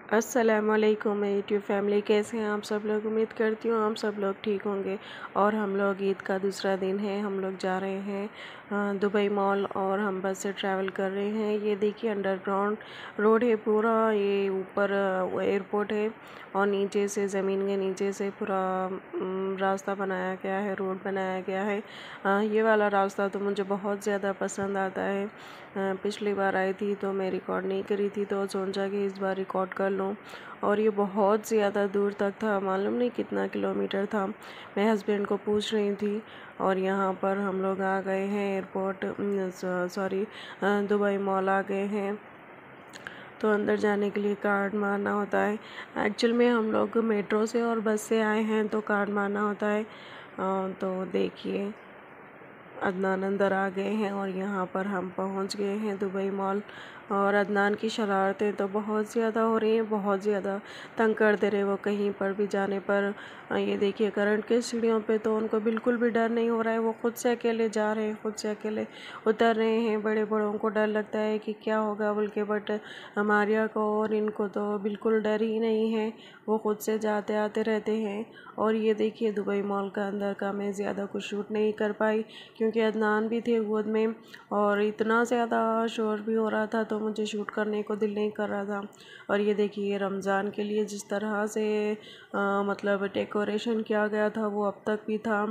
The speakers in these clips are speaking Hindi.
अस्सलामुअलैकुम यूट्यूब फैमिली, कैसे हैं आप सब लोग। उम्मीद करती हूँ आप सब लोग ठीक होंगे। और हम लोग ईद का दूसरा दिन है, हम लोग जा रहे हैं दुबई मॉल और हम बस से ट्रैवल कर रहे हैं। ये देखिए अंडरग्राउंड रोड है पूरा, ये ऊपर एयरपोर्ट है और नीचे से ज़मीन के नीचे से पूरा रास्ता बनाया गया है, रोड बनाया गया है। ये वाला रास्ता तो मुझे बहुत ज़्यादा पसंद आता है। पिछली बार आई थी तो मैं रिकॉर्ड नहीं करी थी, तो सोचा कि इस बार रिकॉर्ड कर लूँ। और ये बहुत ज़्यादा दूर तक था, मालूम नहीं कितना किलोमीटर था। मैं हस्बैंड को पूछ रही थी। और यहाँ पर हम लोग आ गए हैं एयरपोर्ट, सॉरी दुबई मॉल आ गए हैं। तो अंदर जाने के लिए कार्ड मारना होता है। एक्चुअल में हम लोग मेट्रो से और बस से आए हैं तो कार्ड मारना होता है। तो देखिए अदनान अंदर आ गए हैं और यहाँ पर हम पहुँच गए हैं दुबई मॉल। और अदनान की शरारतें तो बहुत ज़्यादा हो रही हैं, बहुत ज़्यादा तंग कर दे रहे वो कहीं पर भी जाने पर। ये देखिए करंट के सीढ़ियों पे तो उनको बिल्कुल भी डर नहीं हो रहा है, वो खुद से अकेले जा रहे हैं, खुद से अकेले उतर रहे हैं। बड़े बड़ों को डर लगता है कि क्या होगा बोल के, बट हमारिया को और इनको तो बिल्कुल डर ही नहीं है, वो खुद से जाते आते रहते हैं। और ये देखिए दुबई मॉल का अंदर का मैं ज़्यादा कुछ शूट नहीं कर पाई क्योंकि अदनान भी थे गोद में और इतना ज़्यादा शोर भी हो रहा था, तो मुझे शूट करने को दिल नहीं कर रहा था। और ये देखिए रमज़ान के लिए जिस तरह से मतलब डेकोरेशन किया गया था वो अब तक भी था।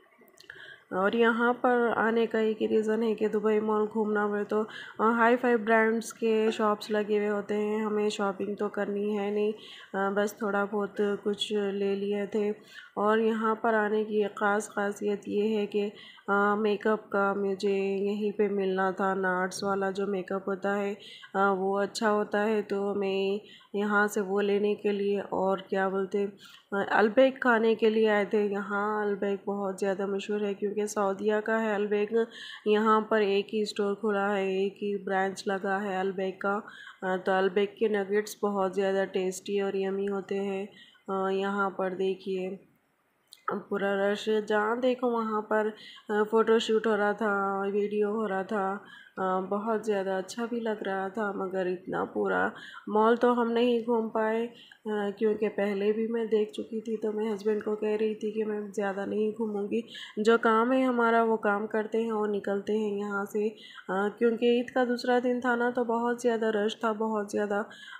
और यहाँ पर आने का एक ही रीज़न है कि दुबई मॉल घूमना हुए तो हाई फाई ब्रांड्स के शॉप्स लगे हुए होते हैं, हमें शॉपिंग तो करनी है नहीं, बस थोड़ा बहुत कुछ ले लिए थे। और यहाँ पर आने की एक ख़ास ख़ासियत ये है कि मेकअप का मुझे यहीं पे मिलना था। नार्स वाला जो मेकअप होता है वो अच्छा होता है, तो मैं यहाँ से वो लेने के लिए और क्या बोलते अलबेक खाने के लिए आए थे। यहाँ अलबेक बहुत ज़्यादा मशहूर है क्योंकि सऊदीया का है अलबेक। यहाँ पर एक ही स्टोर खुला है, एक ही ब्रांच लगा है अलबेक का। तो अलबेक के नगेट्स बहुत ज़्यादा टेस्टी और यमी होते हैं। यहाँ पर देखिए पूरा रश, जहाँ देखो वहाँ पर फ़ोटो शूट हो रहा था, वीडियो हो रहा था। बहुत ज़्यादा अच्छा भी लग रहा था, मगर इतना पूरा मॉल तो हम नहीं घूम पाए क्योंकि पहले भी मैं देख चुकी थी। तो मैं हस्बैंड को कह रही थी कि मैं ज़्यादा नहीं घूमूंगी, जो काम है हमारा वो काम करते हैं और निकलते हैं यहाँ से। क्योंकि ईद का दूसरा दिन था ना, तो बहुत ज़्यादा रश था, बहुत ज़्यादा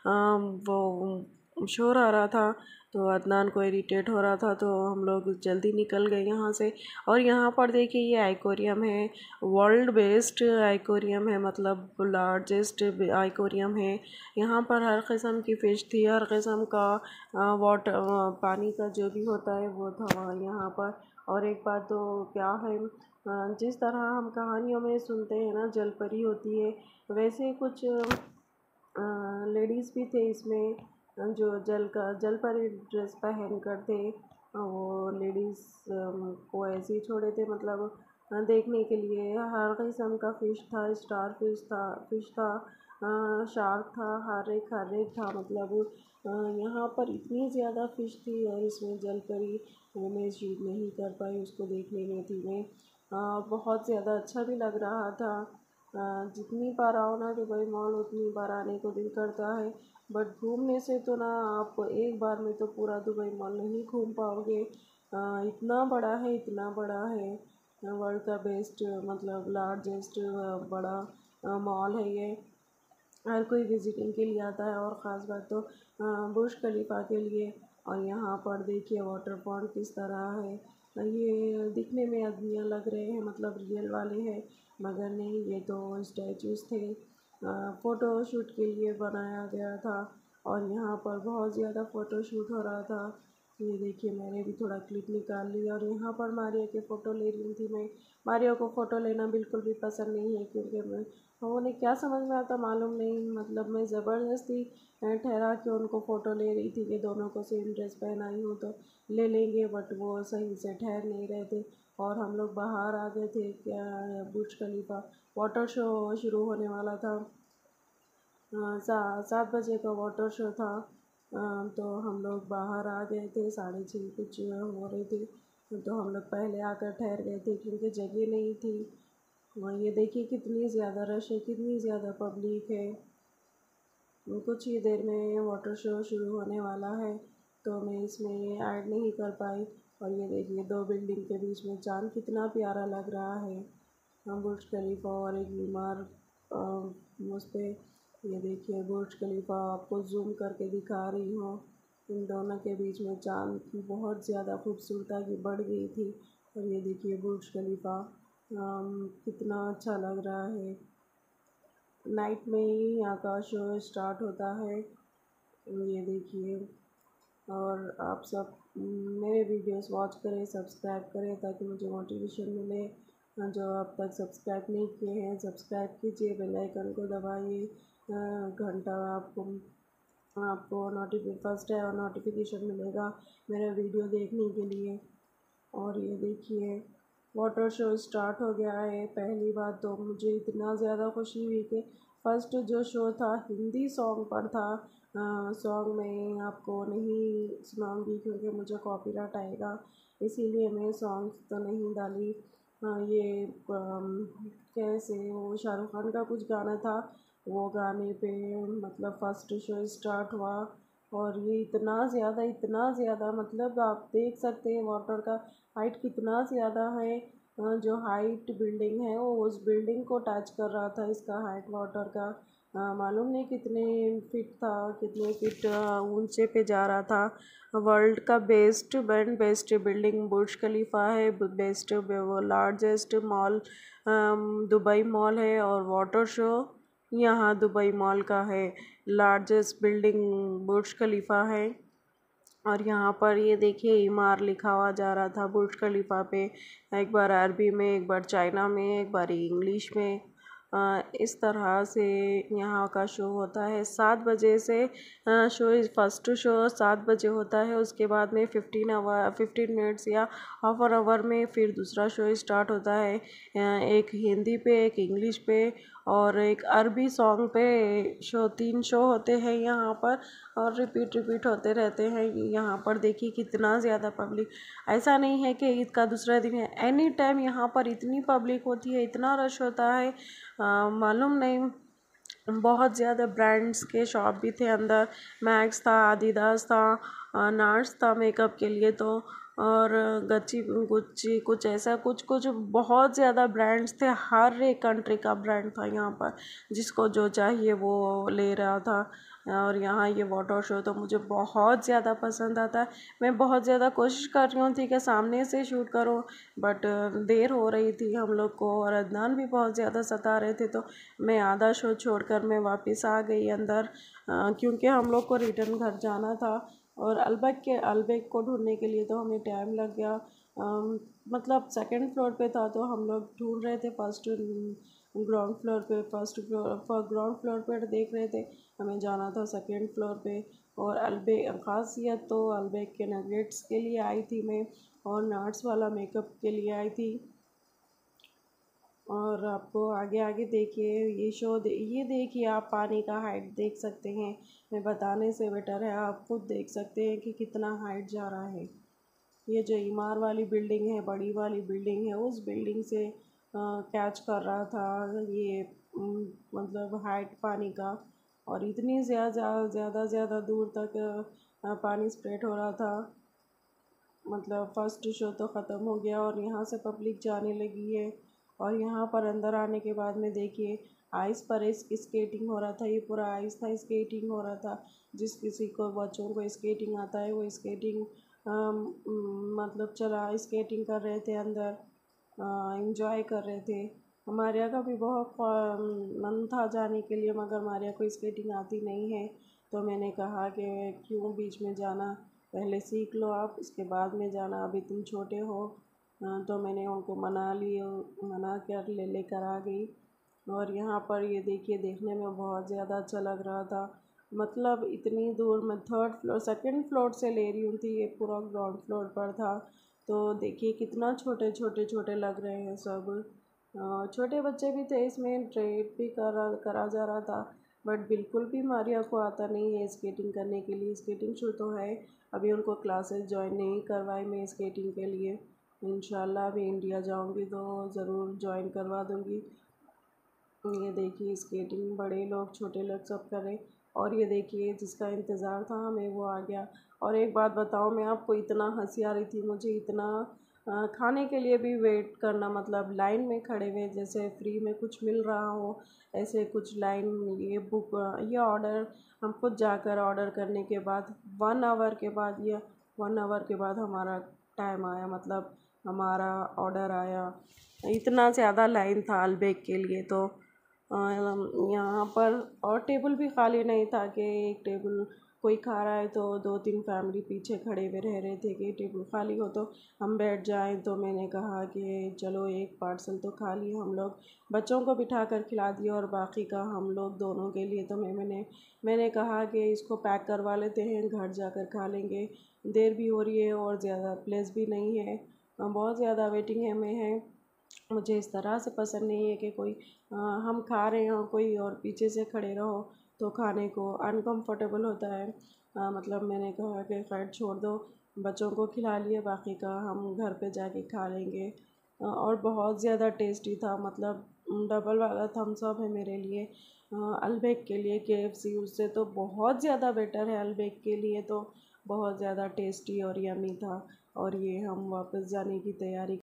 वो शोर आ रहा था, तो अदनान को इरिटेट हो रहा था, तो हम लोग जल्दी निकल गए यहाँ से। और यहाँ पर देखिए ये आइकोरियम है, वर्ल्ड बेस्ड आइकोरियम है, मतलब लार्जेस्ट आइकोरियम है। यहाँ पर हर किस्म की फ़िश थी, हर किस्म का वाटर पानी का जो भी होता है वो था वहाँ यहाँ पर। और एक बात तो क्या है, जिस तरह हम कहानियों में सुनते हैं ना जलपरी होती है, वैसे कुछ लेडीज़ भी थे इसमें जो जल परी ड्रेस पहन कर थे। वो लेडीज़ को ऐसे ही छोड़े थे, मतलब देखने के लिए। हर किस्म का फ़िश था, स्टार फिश था, शार्क था, हर एक था, मतलब यहाँ पर इतनी ज़्यादा फ़िश थी। और इसमें जल परी वो मैं शूट नहीं कर पाई, उसको देखने में थी मैं। बहुत ज़्यादा अच्छा भी लग रहा था। जितनी बार आओ ना दुबई मॉल उतनी बार आने को दिल करता है, बट घूमने से तो ना आप एक बार में तो पूरा दुबई मॉल नहीं घूम पाओगे। इतना बड़ा है, इतना बड़ा है, वर्ल्ड का बेस्ट मतलब लार्जेस्ट बड़ा मॉल है ये। हर कोई विजिटिंग के लिए आता है, और ख़ास बात तो बुर्ज खलीफा के लिए। और यहाँ पर देखिए वाटर पॉन्ड किस तरह है, ये दिखने में अदमियाँ लग रहे हैं, मतलब रियल वाले हैं, मगर नहीं, ये तो स्टैचूज़ थे। फ़ोटो शूट के लिए बनाया गया था और यहाँ पर बहुत ज़्यादा फ़ोटो शूट हो रहा था। ये देखिए मैंने भी थोड़ा क्लिप निकाल लिया और यहाँ पर मारिया के फ़ोटो ले रही थी मैं। मारिया को फ़ोटो लेना बिल्कुल भी पसंद नहीं है क्योंकि मैं उन्हें क्या समझ में आता मालूम नहीं, मतलब मैं ज़बरदस्ती ठहरा के उनको फ़ोटो ले रही थी कि दोनों को सेम ड्रेस पहनाई हूँ तो ले लेंगे, बट वो सही से ठहर नहीं रहे थे। और हम लोग बाहर आ गए थे, क्या बुर्ज खलीफा वाटर शो शुरू होने वाला था। 7 बजे का वाटर शो था। तो हम लोग बाहर आ गए थे, 6:30 कुछ हो रहे थे, तो हम लोग पहले आकर ठहर गए थे क्योंकि जगह नहीं थी। वहाँ ये देखिए कितनी ज़्यादा रश है, कितनी ज़्यादा पब्लिक है। कुछ ही देर में वाटर शो शुरू होने वाला है, तो मैं इसमें ऐड नहीं कर पाई। और ये देखिए 2 बिल्डिंग के बीच में चाँद कितना प्यारा लग रहा है। बुर्ज खलीफा और एक मीनार उस पे, ये देखिए बुर्ज खलीफा आपको जूम करके दिखा रही हूँ। इन दोनों के बीच में चाँद की बहुत ज़्यादा खूबसूरती बढ़ गई थी। और ये देखिए बुर्ज खलीफा कितना अच्छा लग रहा है। नाइट में ही यहाँ का शो स्टार्ट होता है, ये देखिए। और आप सब मेरे वीडियोस वॉच करें, सब्सक्राइब करें ताकि मुझे मोटिवेशन मिले। जो अब तक सब्सक्राइब नहीं किए हैं सब्सक्राइब कीजिए, बेल आइकन को दबाइए। घंटा आपको फर्स्ट है और नोटिफिकेशन मिलेगा मेरा वीडियो देखने के लिए। और ये देखिए वाटर शो स्टार्ट हो गया है। पहली बात तो मुझे इतना ज़्यादा खुशी हुई कि फर्स्ट जो शो था हिंदी सॉन्ग पर था। सॉन्ग मैं आपको नहीं सुनाऊंगी क्योंकि मुझे कॉपीराइट आएगा, इसीलिए मैं सॉन्ग्स तो नहीं डाली। ये कैसे वो शाहरुख खान का कुछ गाना था, वो गाने पे मतलब फर्स्ट शो स्टार्ट हुआ। और ये इतना ज़्यादा मतलब आप देख सकते हैं वाटर का हाइट कितना ज़्यादा है। जो हाइट बिल्डिंग है वो उस बिल्डिंग को टच कर रहा था, इसका हाइट वाटर का मालूम नहीं कितने फीट था, कितने फीट ऊंचे पे जा रहा था। वर्ल्ड का बेस्ट बिल्डिंग बुर्ज खलीफा है। बेस्ट वो लार्जेस्ट मॉल दुबई मॉल है। और वाटर शो यहाँ दुबई मॉल का है। लार्जेस्ट बिल्डिंग बुर्ज खलीफा है। और यहाँ पर ये देखिए इमार लिखा हुआ जा रहा था बुर्ज खलीफा पे, एक बार अरबी में, एक बार चाइना में, एक बार इंग्लिश में। इस तरह से यहाँ का शो होता है 7 बजे से। शो फर्स्ट शो 7 बजे होता है, उसके बाद में 15 मिनट्स या हाफ एन आवर में फिर दूसरा शो स्टार्ट होता है। एक हिंदी पे, एक इंग्लिश पे और एक अरबी सॉन्ग पे 3 शो होते हैं यहाँ पर। और रिपीट होते रहते हैं। यहाँ पर देखिए कितना ज़्यादा पब्लिक, ऐसा नहीं है कि ईद का दूसरा दिन है, एनी टाइम यहाँ पर इतनी पब्लिक होती है, इतना रश होता है मालूम नहीं। बहुत ज़्यादा ब्रांड्स के शॉप भी थे अंदर, मैक्स था, आदिदास था, नार्स था मेकअप के लिए तो, और गच्ची गुच्ची कुछ ऐसा कुछ कुछ बहुत ज़्यादा ब्रांड्स थे। हर एक कंट्री का ब्रांड था यहाँ पर, जिसको जो चाहिए वो ले रहा था। और यहाँ ये वाटर शो तो मुझे बहुत ज़्यादा पसंद आता है। मैं बहुत ज़्यादा कोशिश कर रही हूँ थी कि सामने से शूट करूँ, बट देर हो रही थी हम लोग को और अदनान भी बहुत ज़्यादा सता रहे थे, तो मैं आधा शो छोड़कर मैं वापस आ गई अंदर, क्योंकि हम लोग को रिटर्न घर जाना था। और अलबेग को ढूंढने के लिए तो हमें टाइम लग गया। मतलब सेकंड फ्लोर पे था तो हम लोग ढूंढ रहे थे फर्स्ट ग्राउंड फ्लोर पे, ग्राउंड फ्लोर पे देख रहे थे, हमें जाना था सेकंड फ्लोर पे। और अलबेग खासियत तो अलबेग के नगेट्स के लिए आई थी मैं, और नाट्स वाला मेकअप के लिए आई थी। और आपको आगे आगे देखिए ये ये देखिए आप पानी का हाइट देख सकते हैं। मैं बताने से बेटर है आप खुद देख सकते हैं कि कितना हाइट जा रहा है। ये जो इमार वाली बिल्डिंग है, बड़ी वाली बिल्डिंग है, उस बिल्डिंग से कैच कर रहा था ये मतलब हाइट पानी का। और इतनी ज़्यादा दूर तक पानी स्प्रेड हो रहा था। मतलब फर्स्ट शो तो ख़त्म हो गया और यहाँ से पब्लिक जाने लगी है। और यहाँ पर अंदर आने के बाद में देखिए आइस पर स्केटिंग हो रहा था, ये पूरा आइस था, स्केटिंग हो रहा था। जिस किसी को बच्चों को स्केटिंग आता है वो स्केटिंग मतलब चला स्केटिंग कर रहे थे अंदर, इंजॉय कर रहे थे। हमारे का भी बहुत मन था जाने के लिए, मगर हमारे को स्केटिंग आती नहीं है, तो मैंने कहा कि क्यों बीच में जाना, पहले सीख लो आप, इसके बाद में जाना, अभी तुम छोटे हो। तो मैंने उनको मना कर लेकर आ गई। और यहाँ पर ये देखिए देखने में बहुत ज़्यादा अच्छा लग रहा था। मतलब इतनी दूर मैं थर्ड फ्लोर सेकंड फ्लोर से ले रही हूँ थी, ये पूरा ग्राउंड फ्लोर पर था। तो देखिए कितना छोटे लग रहे हैं सब। छोटे बच्चे भी थे इसमें, ट्रेड भी करा जा रहा था। बट बिल्कुल भी मारिया को आता नहीं है स्केटिंग करने के लिए। स्केटिंग शो तो है, अभी उनको क्लासेस ज्वाइन नहीं करवाई मैं स्केटिंग के लिए। इंशाल्लाह अभी इंडिया जाऊंगी तो ज़रूर ज्वाइन करवा दूंगी। ये देखिए स्केटिंग बड़े लोग छोटे लोग सब कर रहे। और ये देखिए जिसका इंतज़ार था हमें वो आ गया। और एक बात बताओ मैं आपको, इतना हंसी आ रही थी मुझे, इतना खाने के लिए भी वेट करना, मतलब लाइन में खड़े हुए जैसे फ्री में कुछ मिल रहा हो, ऐसे कुछ लाइन। ये बुक ये ऑर्डर हम खुद जाकर ऑर्डर करने के बाद 1 आवर के बाद, ये 1 आवर के बाद हमारा टाइम आया, मतलब हमारा ऑर्डर आया। इतना ज़्यादा लाइन था अल्बेक के लिए। तो यहाँ पर और टेबल भी खाली नहीं था कि एक टेबल कोई खा रहा है तो 2-3 फैमिली पीछे खड़े हुए रह रहे थे कि टेबल खाली हो तो हम बैठ जाएं। तो मैंने कहा कि चलो एक पार्सल तो खा लिए हम लोग, बच्चों को बिठा कर खिला दिया और बाकी का हम लोग दोनों के लिए। तो मैंने कहा कि इसको पैक करवा लेते हैं, घर जाकर खा लेंगे, देर भी हो रही है और ज़्यादा प्लेस भी नहीं है, बहुत ज़्यादा वेटिंग है में है। मुझे इस तरह से पसंद नहीं है कि कोई हम खा रहे हो कोई और पीछे से खड़े रहो, तो खाने को अनकंफर्टेबल होता है। मतलब मैंने कहा कि खैर छोड़ दो, बच्चों को खिला लिए, बाकी का हम घर पे जाके खा लेंगे। और बहुत ज़्यादा टेस्टी था, मतलब डबल वाला थम्स अप है मेरे लिए अल्बेक के लिए। KFC उससे तो बहुत ज़्यादा बेटर है, अल्बेक के लिए तो बहुत ज़्यादा टेस्टी और यमी था। और ये हम वापस जाने की तैयारी